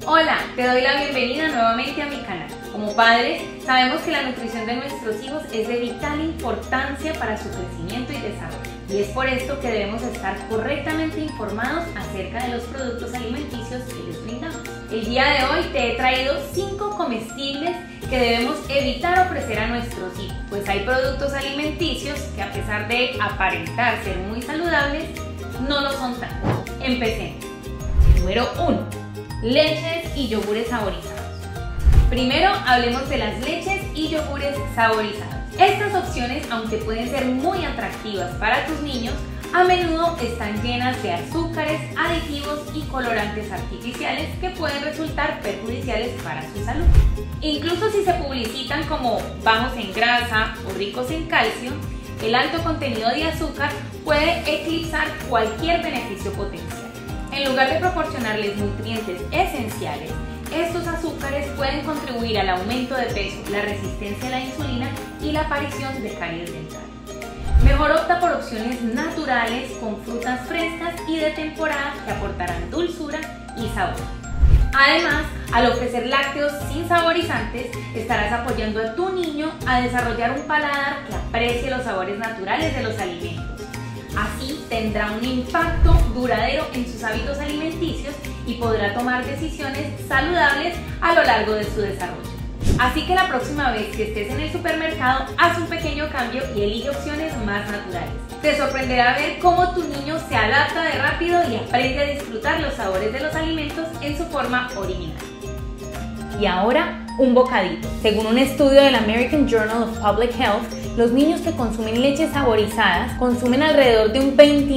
Hola, te doy la bienvenida nuevamente a mi canal. Como padres, sabemos que la nutrición de nuestros hijos es de vital importancia para su crecimiento y desarrollo. Y es por esto que debemos estar correctamente informados acerca de los productos alimenticios que les brindamos. El día de hoy te he traído 5 comestibles que debemos evitar ofrecer a nuestros hijos, pues hay productos alimenticios que, a pesar de aparentar ser muy saludables, no lo son tanto. Empecemos. Número 1. Leches y yogures saborizados. Primero hablemos de las leches y yogures saborizados. Estas opciones, aunque pueden ser muy atractivas para tus niños, a menudo están llenas de azúcares, aditivos y colorantes artificiales que pueden resultar perjudiciales para su salud. Incluso si se publicitan como bajos en grasa o ricos en calcio, el alto contenido de azúcar puede eclipsar cualquier beneficio potencial. En lugar de proporcionarles nutrientes esenciales, estos azúcares pueden contribuir al aumento de peso, la resistencia a la insulina y la aparición de caries dental. Mejor opta por opciones naturales con frutas frescas y de temporada que aportarán dulzura y sabor. Además, al ofrecer lácteos sin saborizantes, estarás apoyando a tu niño a desarrollar un paladar que aprecie los sabores naturales de los alimentos. Así tendrá un impacto duradero en sus hábitos alimenticios y podrá tomar decisiones saludables a lo largo de su desarrollo. Así que la próxima vez que estés en el supermercado, haz un pequeño cambio y elige opciones más naturales. Te sorprenderá ver cómo tu niño se adapta de rápido y aprende a disfrutar los sabores de los alimentos en su forma original. Y ahora, un bocadito. Según un estudio del American Journal of Public Health, los niños que consumen leches saborizadas consumen alrededor de un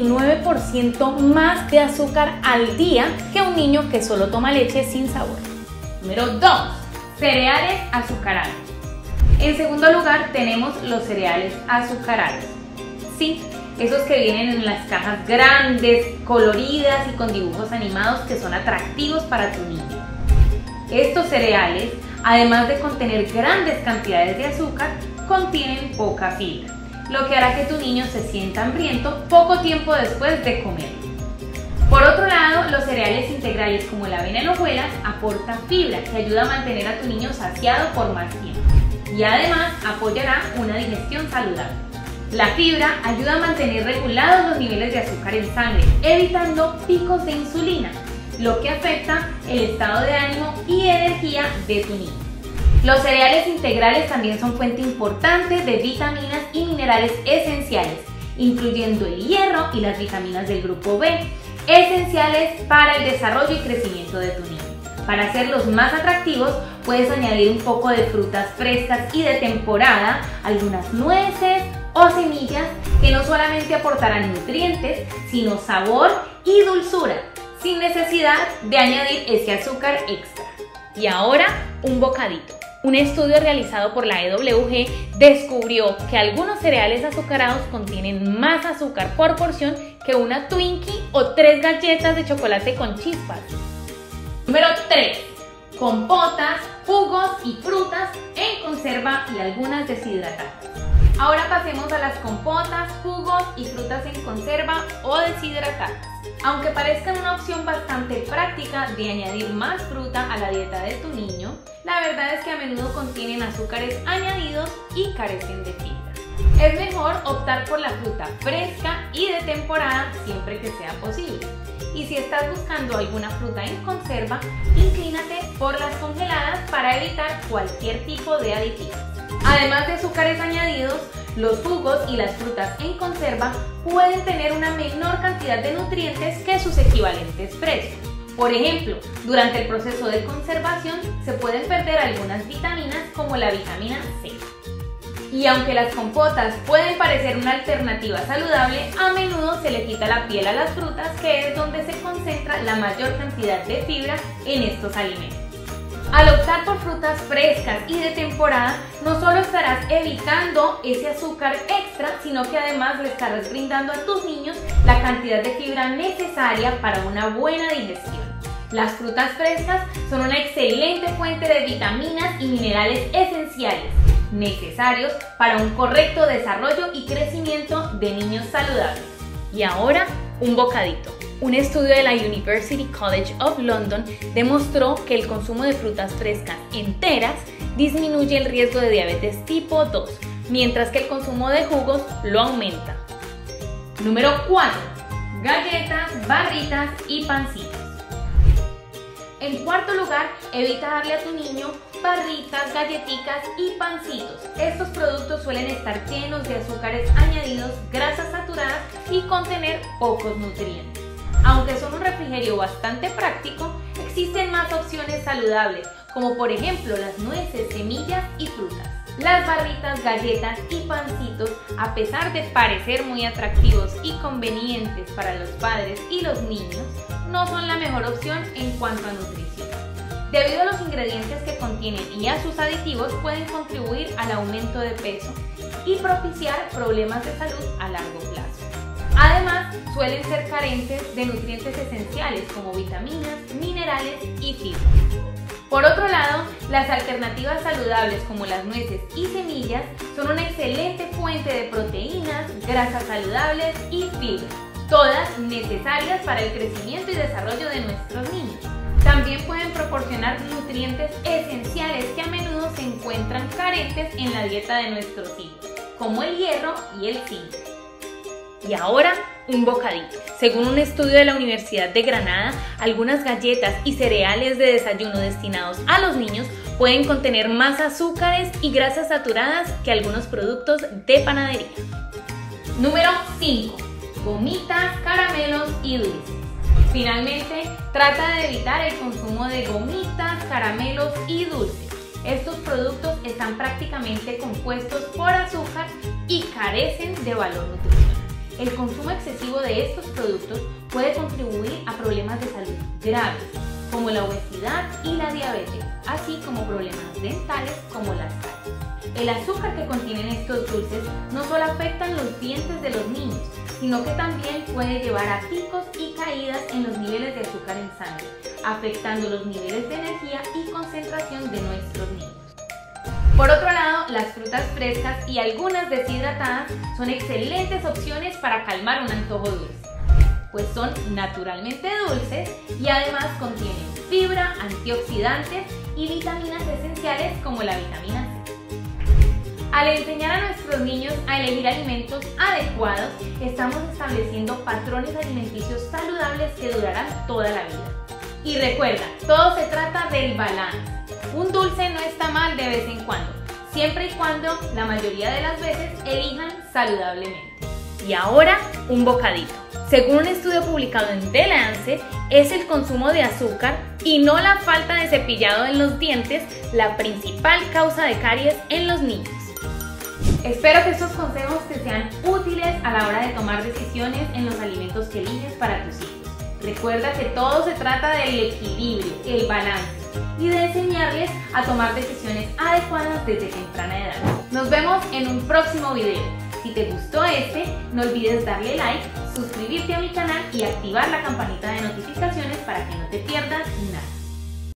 29% más de azúcar al día que un niño que solo toma leche sin sabor. Número 2. Cereales azucarados. En segundo lugar tenemos los cereales azucarados. Sí, esos que vienen en las cajas grandes, coloridas y con dibujos animados que son atractivos para tu niño. Estos cereales, además de contener grandes cantidades de azúcar, contienen poca fibra, lo que hará que tu niño se sienta hambriento poco tiempo después de comerlo. Por otro lado, los cereales integrales como la avena en hojuelas aportan fibra que ayuda a mantener a tu niño saciado por más tiempo y además apoyará una digestión saludable. La fibra ayuda a mantener regulados los niveles de azúcar en sangre, evitando picos de insulina, lo que afecta el estado de ánimo y energía de tu niño. Los cereales integrales también son fuente importante de vitaminas y minerales esenciales, incluyendo el hierro y las vitaminas del grupo B, esenciales para el desarrollo y crecimiento de tu niño. Para hacerlos más atractivos, puedes añadir un poco de frutas frescas y de temporada, algunas nueces o semillas que no solamente aportarán nutrientes, sino sabor y dulzura, sin necesidad de añadir ese azúcar extra. Y ahora, un bocadito. Un estudio realizado por la EWG descubrió que algunos cereales azucarados contienen más azúcar por porción que una Twinkie o 3 galletas de chocolate con chispas. Número 3. Compotas, jugos y frutas en conserva y algunas deshidratadas. Ahora pasemos a las compotas, jugos y frutas en conserva o deshidratadas. Aunque parezcan una opción bastante práctica de añadir más fruta a la dieta de tu niño, la verdad es que a menudo contienen azúcares añadidos y carecen de fibra. Es mejor optar por la fruta fresca y de temporada siempre que sea posible. Y si estás buscando alguna fruta en conserva, inclínate por las congeladas para evitar cualquier tipo de aditivos. Además de azúcares añadidos, los jugos y las frutas en conserva pueden tener una menor cantidad de nutrientes que sus equivalentes frescos. Por ejemplo, durante el proceso de conservación se pueden perder algunas vitaminas como la vitamina C. Y aunque las compotas pueden parecer una alternativa saludable, a menudo se le quita la piel a las frutas, que es donde se concentra la mayor cantidad de fibra en estos alimentos. Al optar por frutas frescas y de temporada, no solo estarás evitando ese azúcar extra, sino que además le estarás brindando a tus niños la cantidad de fibra necesaria para una buena digestión. Las frutas frescas son una excelente fuente de vitaminas y minerales esenciales, necesarios para un correcto desarrollo y crecimiento de niños saludables. Y ahora, un bocadito. Un estudio de la University College of London demostró que el consumo de frutas frescas enteras disminuye el riesgo de diabetes tipo 2, mientras que el consumo de jugos lo aumenta. Número 4. Galletas, barritas y pancitos. En cuarto lugar, evita darle a tu niño barritas, galletitas y pancitos. Estos productos suelen estar llenos de azúcares añadidos, grasas saturadas y contener pocos nutrientes. Aunque son un refrigerio bastante práctico, existen más opciones saludables, como por ejemplo las nueces, semillas y frutas. Las barritas, galletas y pancitos, a pesar de parecer muy atractivos y convenientes para los padres y los niños, no son la mejor opción en cuanto a nutrición. Debido a los ingredientes que contienen y a sus aditivos, pueden contribuir al aumento de peso y propiciar problemas de salud a largo plazo. Además, suelen ser carentes de nutrientes esenciales como vitaminas, minerales y fibra. Por otro lado, las alternativas saludables como las nueces y semillas son una excelente fuente de proteínas, grasas saludables y fibra, todas necesarias para el crecimiento y desarrollo de nuestros niños. También pueden proporcionar nutrientes esenciales que a menudo se encuentran carentes en la dieta de nuestros hijos, como el hierro y el zinc. Y ahora, un bocadito. Según un estudio de la Universidad de Granada, algunas galletas y cereales de desayuno destinados a los niños pueden contener más azúcares y grasas saturadas que algunos productos de panadería. Número 5. Gomitas, caramelos y dulces. Finalmente, trata de evitar el consumo de gomitas, caramelos y dulces. Estos productos están prácticamente compuestos por azúcar y carecen de valor nutricional. El consumo excesivo de estos productos puede contribuir a problemas de salud graves, como la obesidad y la diabetes, así como problemas dentales como las caries. El azúcar que contienen estos dulces no solo afectan los dientes de los niños, sino que también puede llevar a picos y caídas en los niveles de azúcar en sangre, afectando los niveles de energía y concentración de nuestros niños. Por otro lado, las frutas frescas y algunas deshidratadas son excelentes opciones para calmar un antojo dulce, pues son naturalmente dulces y además contienen fibra, antioxidantes y vitaminas esenciales como la vitamina C. Al enseñar a nuestros niños a elegir alimentos adecuados, estamos estableciendo patrones alimenticios saludables que durarán toda la vida. Y recuerda, todo se trata del balance. Un dulce no está mal de vez en cuando, siempre y cuando la mayoría de las veces elijan saludablemente. Y ahora, un bocadito. Según un estudio publicado en The Lancet, es el consumo de azúcar y no la falta de cepillado en los dientes la principal causa de caries en los niños. Espero que estos consejos te sean útiles a la hora de tomar decisiones en los alimentos que eliges para tus hijos. Recuerda que todo se trata del equilibrio, el balance y de enseñarles a tomar decisiones adecuadas desde temprana edad. Nos vemos en un próximo video. Si te gustó no olvides darle like, suscribirte a mi canal y activar la campanita de notificaciones para que no te pierdas nada.